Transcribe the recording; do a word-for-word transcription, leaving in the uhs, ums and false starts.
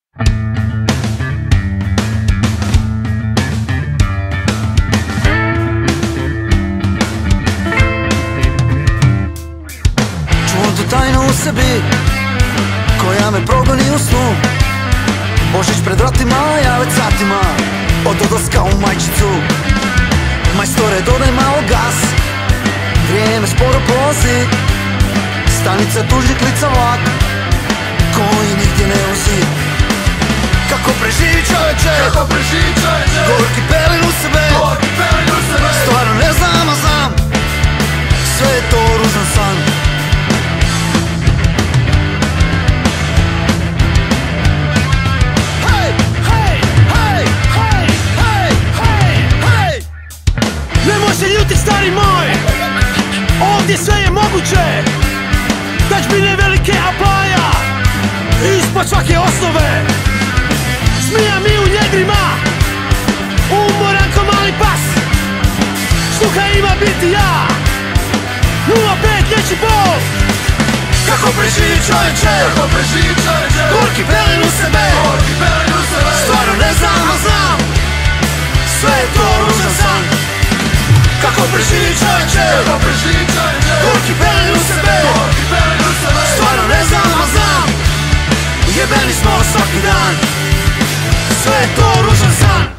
Čuvam tu tajnu u sebi koja me progoni u snu. Božić pred vratima, ja već satima od odlaska u majčicu. Majstore, dodaj malo gas, vrijeme sporo prolazi. Stanica tužnih lica vlak koji nigdje ne vozi. Kako preživi čoveče, kako preživi čoveče, Gorki Pelin u sebe, Gorki Pelin u sebe. Stvarno ne znam, a znam, sve je to ružan san. Hej, hej, hej, hej, hej, hej, hej. Nemoj se ljuti, stari moj, ovdje sve je moguće. Dačbine velike aplaja, ispod svake osnove. Smija mi u njedrima, umoran ko mali pas. Štuka ima biti ja, nula pet lječi bol. Kako preživi čoveče, kako preživi čoveče, Gorki Pelin u sebe, Gorki Pelin u sebe. Stvarno ne znam, a znam, sve je to ružan san. Kako preživi čoveče, kako preživi čoveče, Gorki Pelin u sebe, Gorki Pelin u sebe. Stvarno ne znam, a znam, jebeni smo svaki dan, sve je to ružan san.